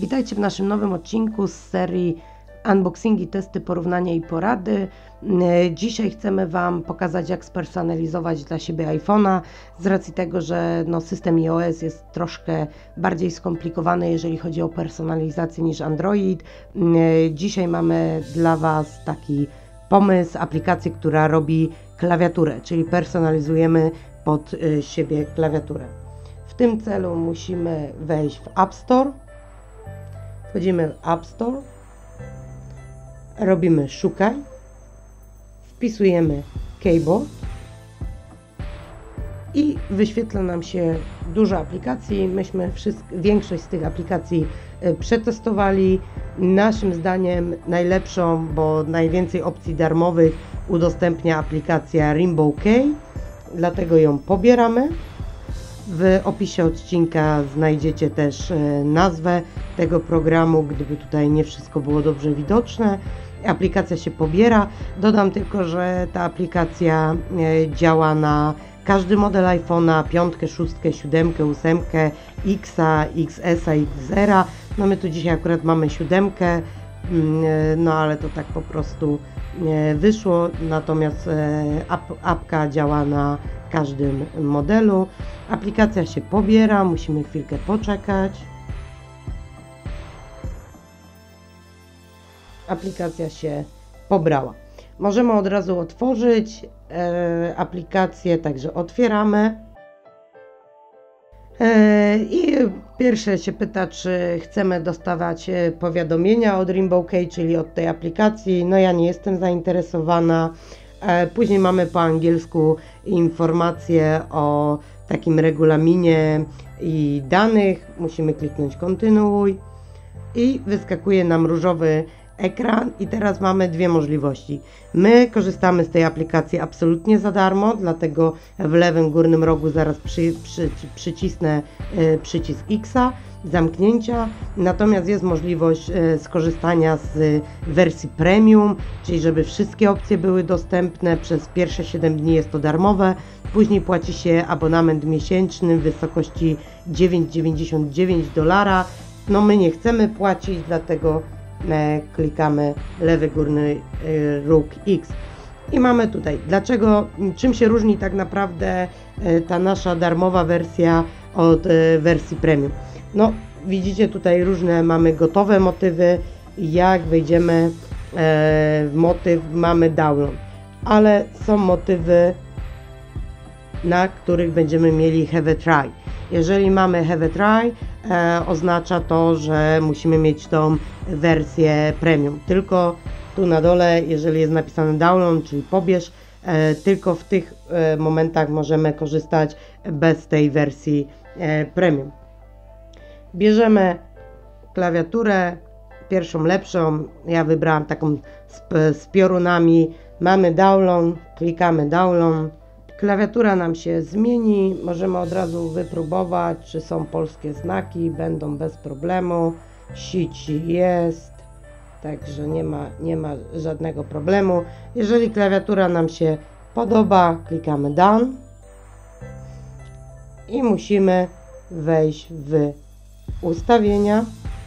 Witajcie w naszym nowym odcinku z serii Unboxingi, testy, porównania i porady. Dzisiaj chcemy Wam pokazać, jak spersonalizować dla siebie iPhone'a, z racji tego, że system iOS jest troszkę bardziej skomplikowany, jeżeli chodzi o personalizację niż Android. Dzisiaj mamy dla Was taki pomysł, aplikację, która robi klawiaturę, czyli personalizujemy pod siebie klawiaturę. W tym celu musimy wejść w App Store. Wchodzimy w App Store, robimy szukaj, wpisujemy keyboard i wyświetla nam się dużo aplikacji. Myśmy większość z tych aplikacji przetestowali. Naszym zdaniem najlepszą, bo najwięcej opcji darmowych udostępnia aplikacja Rainbow Key, dlatego ją pobieramy. W opisie odcinka znajdziecie też nazwę tego programu, gdyby tutaj nie wszystko było dobrze widoczne. Aplikacja się pobiera. Dodam tylko, że ta aplikacja działa na każdy model iPhone'a, 5, 6, 7, 8, X'a, XS-a, XR-a. No my tu dzisiaj akurat mamy 7, ale to tak po prostu wyszło, natomiast apka działa na każdym modelu. Aplikacja się pobiera, musimy chwilkę poczekać. Aplikacja się pobrała. Możemy od razu otworzyć aplikację, także otwieramy. I pierwsze się pyta, czy chcemy dostawać powiadomienia od Rainbow Key, czyli od tej aplikacji. No ja nie jestem zainteresowana. Później mamy po angielsku informacje o takim regulaminie i danych. Musimy kliknąć kontynuuj i wyskakuje nam różowy ekran i teraz mamy dwie możliwości. My korzystamy z tej aplikacji absolutnie za darmo, dlatego w lewym górnym rogu zaraz przycisnę przycisk X'a, zamknięcia. Natomiast jest możliwość skorzystania z wersji premium, czyli żeby wszystkie opcje były dostępne. Przez pierwsze 7 dni jest to darmowe, później płaci się abonament miesięczny w wysokości $9,99. No my nie chcemy płacić, dlatego klikamy lewy górny róg X i mamy tutaj, czym się różni tak naprawdę ta nasza darmowa wersja od wersji premium. No widzicie, tutaj różne mamy gotowe motywy. Jak wejdziemy w motyw, mamy download, ale są motywy, na których będziemy mieli have a try. Jeżeli mamy have a try, oznacza to, że musimy mieć tą wersję premium. Tylko tu na dole, jeżeli jest napisane download, czyli pobierz, tylko w tych momentach możemy korzystać bez tej wersji premium. Bierzemy klawiaturę, pierwszą lepszą, ja wybrałam taką z piorunami. Mamy download, klikamy download. Klawiatura nam się zmieni, możemy od razu wypróbować, czy są polskie znaki, będą bez problemu. Sieci jest, także nie ma żadnego problemu. Jeżeli klawiatura nam się podoba, klikamy Done i musimy wejść w ustawienia,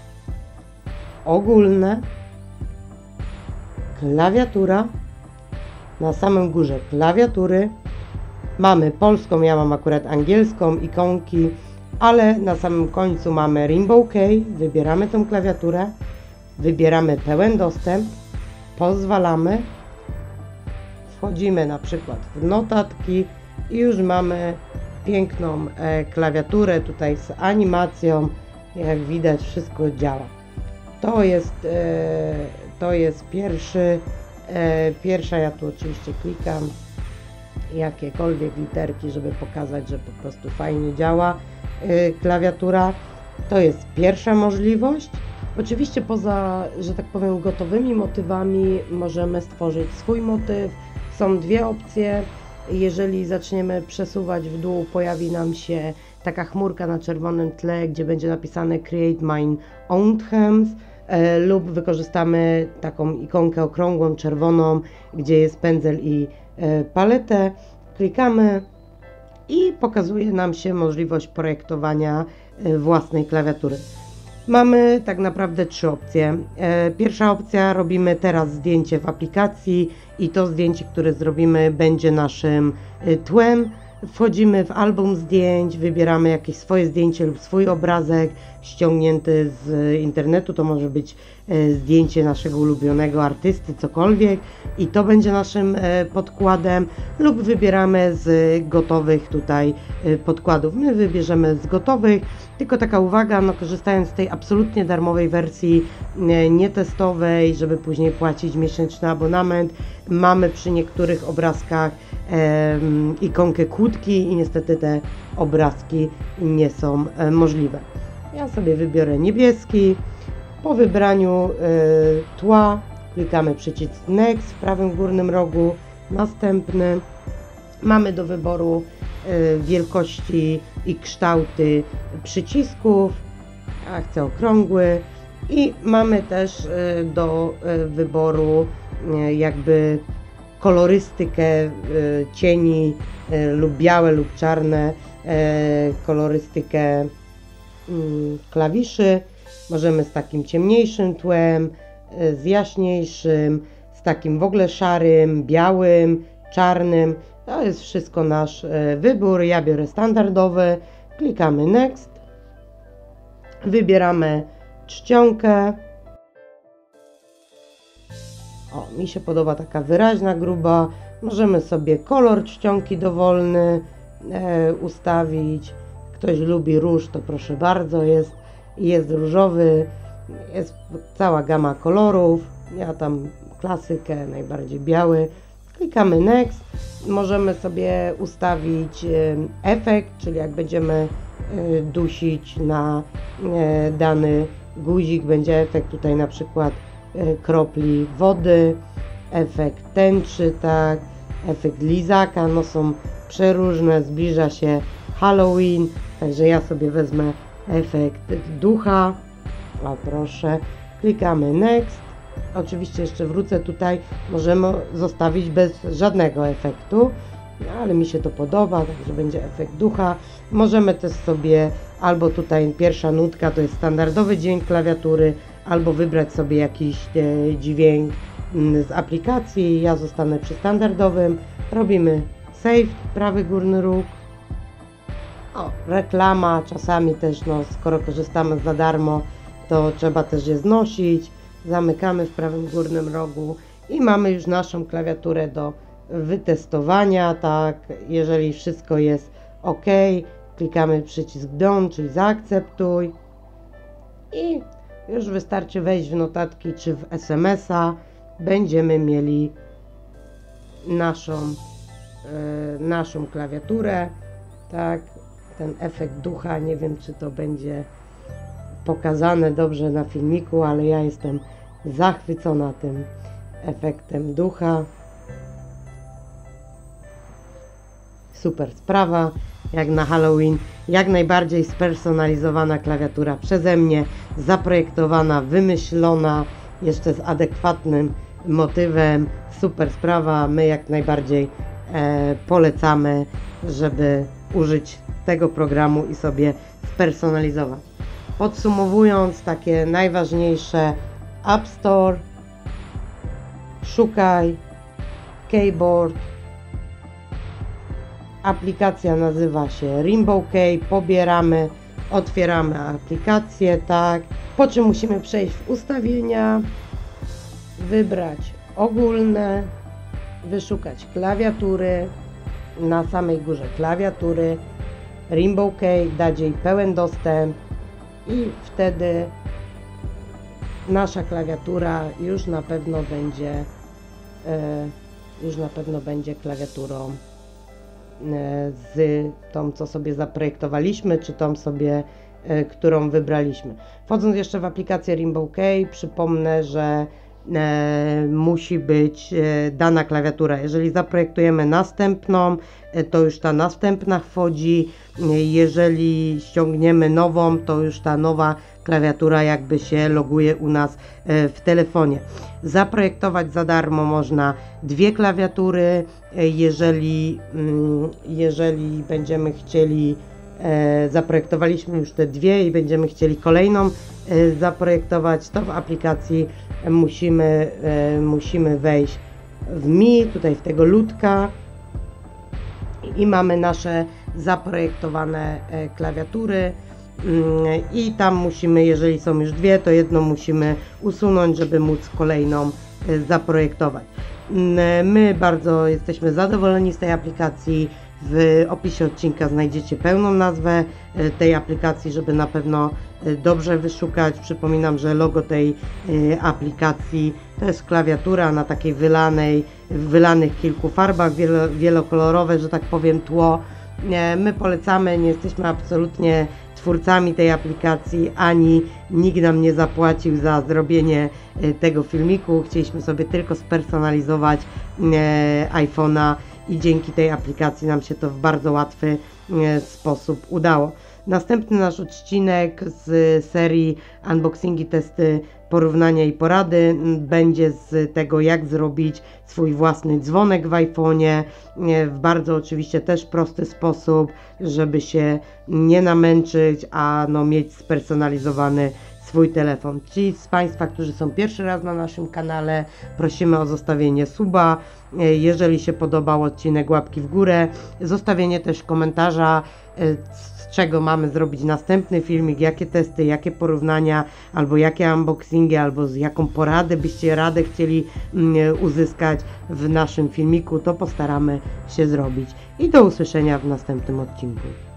ogólne, klawiatura, na samym górze klawiatury. Mamy polską, ja mam akurat angielską, ikonki, ale na samym końcu mamy Rainbow Key, wybieramy tą klawiaturę, wybieramy pełen dostęp, pozwalamy, wchodzimy na przykład w notatki i już mamy piękną klawiaturę tutaj z animacją, jak widać wszystko działa. To jest pierwsza, ja tu oczywiście klikam jakiekolwiek literki, żeby pokazać, że po prostu fajnie działa klawiatura. To jest pierwsza możliwość. Oczywiście poza, że tak powiem, gotowymi motywami możemy stworzyć swój motyw. Są dwie opcje. Jeżeli zaczniemy przesuwać w dół, pojawi nam się taka chmurka na czerwonym tle, gdzie będzie napisane Create My Own Themes, lub wykorzystamy taką ikonkę okrągłą, czerwoną, gdzie jest pędzel i paletę. Klikamy i pokazuje nam się możliwość projektowania własnej klawiatury. Mamy tak naprawdę 3 opcje. Pierwsza opcja, robimy teraz zdjęcie w aplikacji i to zdjęcie, które zrobimy, będzie naszym tłem. Wchodzimy w album zdjęć, wybieramy jakieś swoje zdjęcie lub swój obrazek ściągnięty z internetu, to może być zdjęcie naszego ulubionego artysty, cokolwiek, i to będzie naszym podkładem, lub wybieramy z gotowych tutaj podkładów. My wybierzemy z gotowych, tylko taka uwaga, no korzystając z tej absolutnie darmowej wersji, nietestowej, żeby później płacić miesięczny abonament, mamy przy niektórych obrazkach ikonkę kłódki i niestety te obrazki nie są możliwe. Ja sobie wybiorę niebieski. Po wybraniu tła klikamy przycisk Next w prawym górnym rogu. Następny. Mamy do wyboru wielkości i kształty przycisków. Ja chcę okrągły. I mamy też do wyboru jakby kolorystykę cieni lub białe lub czarne, kolorystykę klawiszy. Możemy z takim ciemniejszym tłem, z jaśniejszym, z takim w ogóle szarym, białym, czarnym. To jest wszystko nasz wybór. Ja biorę standardowy, klikamy Next, wybieramy czcionkę. O, mi się podoba taka wyraźna, gruba. Możemy sobie kolor czcionki dowolny ustawić. Ktoś lubi róż, to proszę bardzo, jest różowy, jest cała gama kolorów. Ja tam klasykę, najbardziej biały. Klikamy Next. Możemy sobie ustawić efekt, czyli jak będziemy dusić na dany guzik, będzie efekt tutaj na przykład kropli wody, efekt tęczy, tak, efekt lizaka, no są przeróżne, zbliża się Halloween, także ja sobie wezmę efekt ducha. O proszę, klikamy Next. Oczywiście jeszcze wrócę tutaj, możemy zostawić bez żadnego efektu, ale mi się to podoba, także będzie efekt ducha. Możemy też sobie albo tutaj pierwsza nutka to jest standardowy dźwięk klawiatury, albo wybrać sobie jakiś dźwięk z aplikacji. Ja zostanę przy standardowym. Robimy save, prawy górny róg. O, reklama, czasami też, no, skoro korzystamy za darmo, to trzeba też je znosić. Zamykamy w prawym górnym rogu i mamy już naszą klawiaturę do wytestowania, tak, jeżeli wszystko jest OK, klikamy przycisk Done, czyli zaakceptuj i już wystarczy wejść w notatki czy w SMS-a, będziemy mieli naszą klawiaturę, tak, ten efekt ducha, nie wiem czy to będzie pokazane dobrze na filmiku, ale ja jestem zachwycona tym efektem ducha. Super sprawa, jak na Halloween, jak najbardziej spersonalizowana klawiatura przeze mnie, zaprojektowana, wymyślona, jeszcze z adekwatnym motywem. Super sprawa, my jak najbardziej polecamy, żeby użyć tego programu i sobie spersonalizować. Podsumowując, takie najważniejsze: App Store, szukaj, keyboard, aplikacja nazywa się Rainbow Key, pobieramy, otwieramy aplikację, tak, po czym musimy przejść w ustawienia, wybrać ogólne, wyszukać klawiatury, na samej górze klawiatury, Rainbow Key, dać jej pełen dostęp i wtedy nasza klawiatura już na pewno będzie klawiaturą z tą, co sobie zaprojektowaliśmy, czy tą sobie, którą wybraliśmy. Wchodząc jeszcze w aplikację Rainbow Key, przypomnę, że musi być dana klawiatura. Jeżeli zaprojektujemy następną, to już ta następna wchodzi. Jeżeli ściągniemy nową, to już ta nowa klawiatura jakby się loguje u nas w telefonie. Zaprojektować za darmo można 2 klawiatury. Jeżeli będziemy chcieli zaprojektowaliśmy już te dwie i będziemy chcieli kolejną zaprojektować, to w aplikacji musimy wejść w Mi, tutaj w tego ludka i mamy nasze zaprojektowane klawiatury i tam musimy, jeżeli są już dwie, to jedną musimy usunąć, żeby móc kolejną zaprojektować. My bardzo jesteśmy zadowoleni z tej aplikacji. W opisie odcinka znajdziecie pełną nazwę tej aplikacji, żeby na pewno dobrze wyszukać. Przypominam, że logo tej aplikacji to jest klawiatura na takiej wylanych kilku farbach, wielokolorowe, że tak powiem, tło. My polecamy, nie jesteśmy absolutnie twórcami tej aplikacji, ani nikt nam nie zapłacił za zrobienie tego filmiku. Chcieliśmy sobie tylko spersonalizować iPhone'a i dzięki tej aplikacji nam się to w bardzo łatwy sposób udało. Następny nasz odcinek z serii unboxingi, testy, porównania i porady będzie z tego, jak zrobić swój własny dzwonek w iPhone'ie w bardzo oczywiście też prosty sposób, żeby się nie namęczyć, a mieć spersonalizowany swój telefon. Ci z Państwa, którzy są pierwszy raz na naszym kanale, prosimy o zostawienie suba. Jeżeli się podobał odcinek, łapki w górę, zostawienie też komentarza, z czego mamy zrobić następny filmik, jakie testy, jakie porównania, albo jakie unboxingi, albo z jaką radę chcieli uzyskać w naszym filmiku, to postaramy się zrobić. I do usłyszenia w następnym odcinku.